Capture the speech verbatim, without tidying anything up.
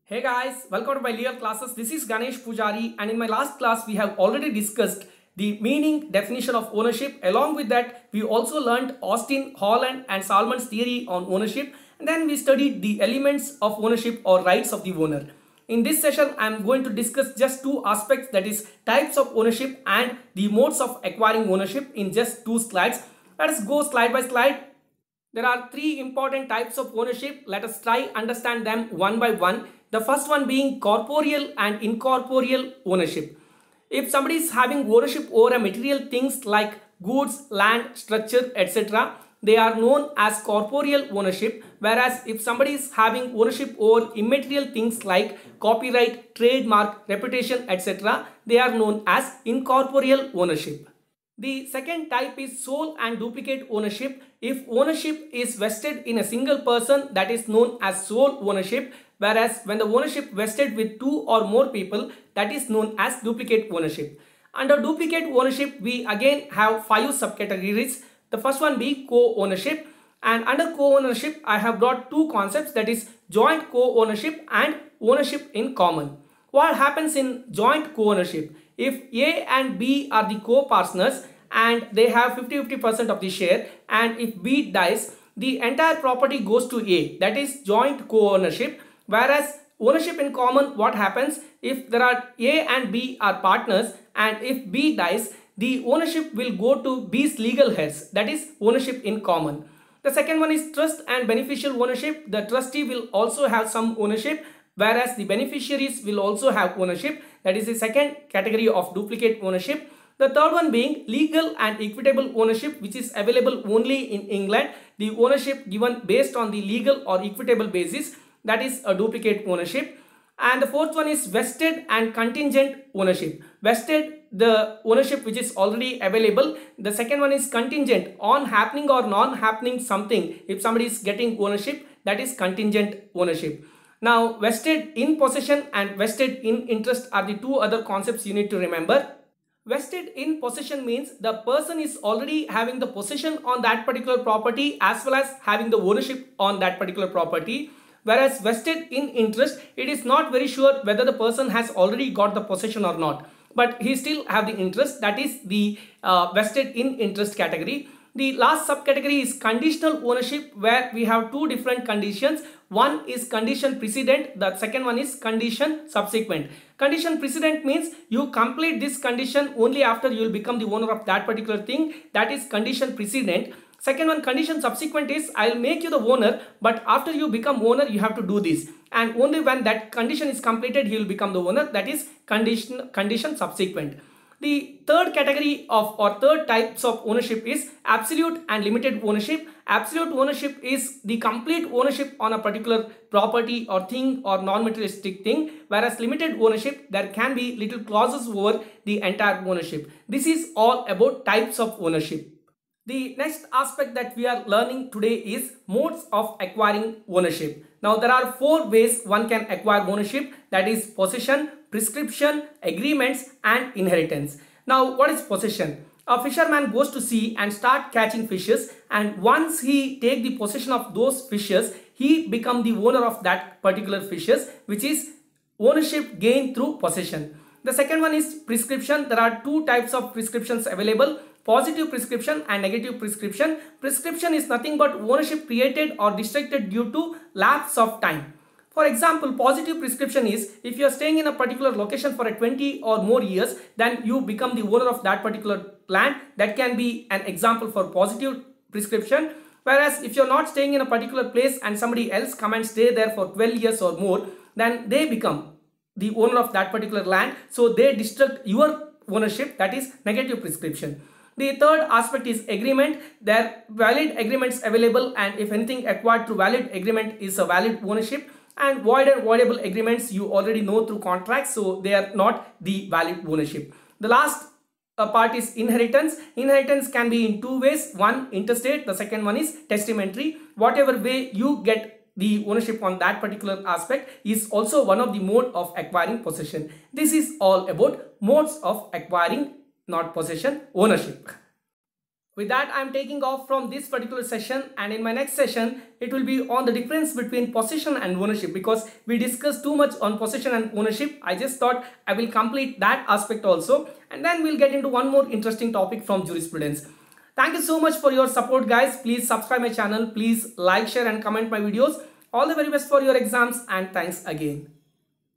Hey guys, welcome to my legal classes. This is Ganesh Pujari, and in my last class we have already discussed the meaning, definition of ownership. Along with that, we also learned Austin, Holland and Salmon's theory on ownership, and then we studied the elements of ownership or rights of the owner. In this session, I am going to discuss just two aspects, that is types of ownership and the modes of acquiring ownership in just two slides. Let us go slide by slide. There are three important types of ownership. Let us try understand them one by one. The first one being corporeal and incorporeal ownership. If somebody is having ownership over a material things like goods, land, structure, et cetera, they are known as corporeal ownership. Whereas if somebody is having ownership over immaterial things like copyright, trademark, reputation, et cetera, they are known as incorporeal ownership. The second type is sole and duplicate ownership. If ownership is vested in a single person, that is known as sole ownership. Whereas when the ownership vested with two or more people, that is known as duplicate ownership. Under duplicate ownership, we again have five subcategories. The first one being co-ownership. And under co-ownership, I have brought two concepts, that is joint co-ownership and ownership in common. What happens in joint co-ownership? If A and B are the co-partners and they have fifty fifty percent of the share, and if B dies, the entire property goes to A, that is joint co-ownership. Whereas ownership in common, what happens if there are A and B are partners, and if B dies, the ownership will go to B's legal heirs, that is ownership in common. The second one is trust and beneficial ownership. The trustee will also have some ownership, whereas the beneficiaries will also have ownership. That is the second category of duplicate ownership. The third one being legal and equitable ownership, which is available only in England. The ownership given based on the legal or equitable basis, that is a duplicate ownership. And the fourth one is vested and contingent ownership. Vested, the ownership which is already available. The second one is contingent, on happening or non-happening something. If somebody is getting ownership, that is contingent ownership. Now, vested in possession and vested in interest are the two other concepts you need to remember. Vested in possession means the person is already having the possession on that particular property as well as having the ownership on that particular property. Whereas vested in interest, it is not very sure whether the person has already got the possession or not, but he still have the interest. That is the uh, vested in interest category. The last subcategory is conditional ownership, where we have two different conditions. One is condition precedent, the second one is condition subsequent. Condition precedent means you complete this condition only after you will become the owner of that particular thing, that is condition precedent. Second one, condition subsequent, is I will make you the owner, but after you become owner you have to do this, and only when that condition is completed he will become the owner, that is condition condition subsequent. The third category of or third types of ownership is absolute and limited ownership. Absolute ownership is the complete ownership on a particular property or thing or non-materialistic thing, whereas limited ownership, there can be little clauses over the entire ownership. This is all about types of ownership. The next aspect that we are learning today is modes of acquiring ownership. Now there are four ways one can acquire ownership, that is possession, prescription, agreements and inheritance. Now what is possession? A fisherman goes to sea and start catching fishes, and once he take the possession of those fishes, he become the owner of that particular fishes, which is ownership gained through possession. The second one is prescription. There are two types of prescriptions available: positive prescription and negative prescription. Prescription is nothing but ownership created or restricted due to lapse of time. For example, positive prescription is if you are staying in a particular location for a twenty or more years, then you become the owner of that particular land. That can be an example for positive prescription. Whereas if you are not staying in a particular place and somebody else come and stay there for twelve years or more, then they become the owner of that particular land. So they restrict your ownership, that is negative prescription. The third aspect is agreement. There are valid agreements available, and if anything acquired through valid agreement is a valid ownership, and void and voidable agreements you already know through contracts, so they are not the valid ownership. The last uh, part is inheritance. Inheritance can be in two ways: one interstate, the second one is testamentary. Whatever way you get the ownership on that particular aspect is also one of the mode of acquiring possession. This is all about modes of acquiring, not possession, ownership. With that, I am taking off from this particular session, and in my next session, it will be on the difference between possession and ownership, because we discussed too much on possession and ownership. I just thought I will complete that aspect also, and then we'll get into one more interesting topic from jurisprudence. Thank you so much for your support, guys. Please subscribe my channel. Please like, share and comment my videos. All the very best for your exams, and thanks again.